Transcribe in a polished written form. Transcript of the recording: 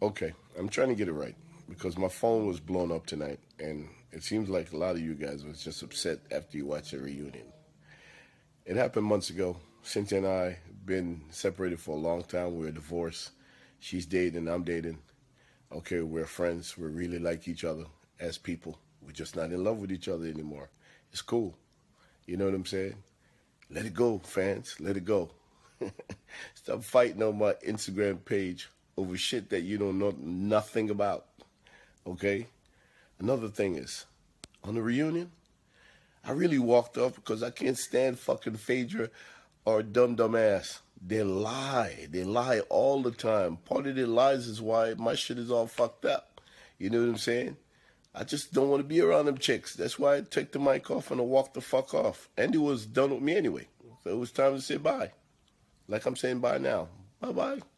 Okay, I'm trying to get it right because my phone was blown up tonight, and it seems like a lot of you guys was just upset after you watched the reunion. It happened months ago. Cynthia and I been separated for a long time. We're divorced. She's dating, I'm dating. Okay, we're friends. We really like each other as people. We're just not in love with each other anymore. It's cool. You know what I'm saying? Let it go, fans. Let it go. Stop fighting on my Instagram page over shit that you don't know nothing about. Okay? Another thing is, on the reunion, I really walked off because I can't stand fucking Phaedra or dumb ass. They lie. They lie all the time. Part of their lies is why my shit is all fucked up. You know what I'm saying? I just don't want to be around them chicks. That's why I take the mic off and I walk the fuck off. Andy was done with me anyway. So it was time to say bye. Like I'm saying bye now. Bye bye.